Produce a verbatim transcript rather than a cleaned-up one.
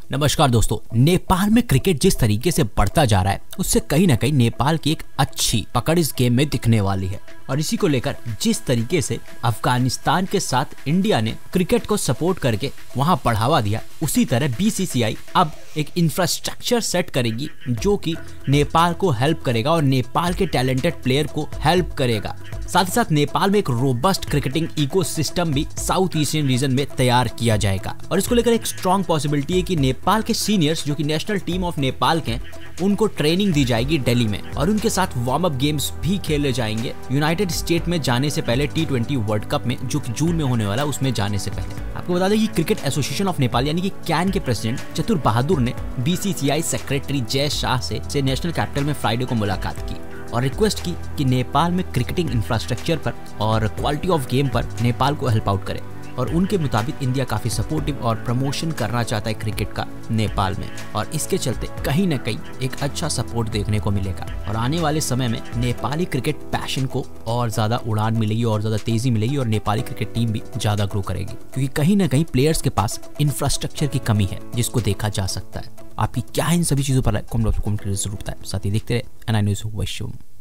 नमस्कार दोस्तों, नेपाल में क्रिकेट जिस तरीके से बढ़ता जा रहा है उससे कहीं ना कहीं नेपाल की एक अच्छी पकड़ इस गेम में दिखने वाली है। और इसी को लेकर जिस तरीके से अफगानिस्तान के साथ इंडिया ने क्रिकेट को सपोर्ट करके वहां बढ़ावा दिया, उसी तरह बीसीसीआई अब एक इंफ्रास्ट्रक्चर सेट करेगी जो कि नेपाल को हेल्प करेगा और नेपाल के टैलेंटेड प्लेयर को हेल्प करेगा। साथ ही साथ नेपाल में एक रोबस्ट क्रिकेटिंग इकोसिस्टम भी साउथ एशियन रीजन में तैयार किया जाएगा। और इसको लेकर एक स्ट्रॉन्ग पॉसिबिलिटी है कि नेपाल के सीनियर्स जो कि नेशनल टीम ऑफ नेपाल के हैं, उनको ट्रेनिंग दी जाएगी दिल्ली में और उनके साथ वार्म अप गेम्स भी खेले जाएंगे यूनाइटेड स्टेट में जाने से पहले, टी ट्वेंटी वर्ल्ड कप में जो कि जून में होने वाला उसमें जाने से पहले। आपको बता दें कि क्रिकेट एसोसिएशन ऑफ नेपाल यानी कि कैन के प्रेसिडेंट चतुर बहादुर ने बीसीसीआई सेक्रेटरी जय शाह से, से नेशनल कैपिटल में फ्राइडे को मुलाकात की और रिक्वेस्ट की कि नेपाल में क्रिकेटिंग इंफ्रास्ट्रक्चर पर और क्वालिटी ऑफ गेम पर नेपाल को हेल्प आउट करे। और उनके मुताबिक इंडिया काफी सपोर्टिव और प्रमोशन करना चाहता है क्रिकेट का नेपाल में, और इसके चलते कहीं ना कहीं एक अच्छा सपोर्ट देखने को मिलेगा। और आने वाले समय में नेपाली क्रिकेट पैशन को और ज्यादा उड़ान मिलेगी और ज्यादा तेजी मिलेगी और नेपाली क्रिकेट टीम भी ज्यादा ग्रो करेगी, क्योंकि कहीं ना कहीं प्लेयर्स के पास इंफ्रास्ट्रक्चर की कमी है जिसको देखा जा सकता है। आपकी क्या इन सभी चीजों पर कमेंट बॉक्स में कमेंट जरूर बताएं। साथ ही देखते रहे एन आई न्यूज़।